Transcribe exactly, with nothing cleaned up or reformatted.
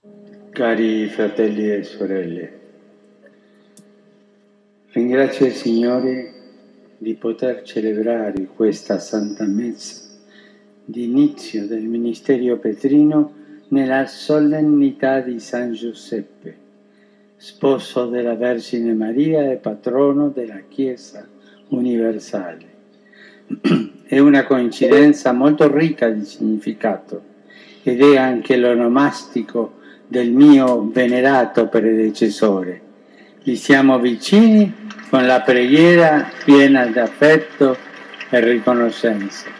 Cari fratelli e sorelle, ringrazio il Signore di poter celebrare questa Santa Messa di inizio del Ministerio Petrino nella solennità di San Giuseppe, sposo della Vergine Maria e patrono della Chiesa universale. È una coincidenza molto ricca di significato ed è anche l'onomastico del mio venerato predecessore. Gli siamo vicini con la preghiera piena d'affetto e riconoscenza.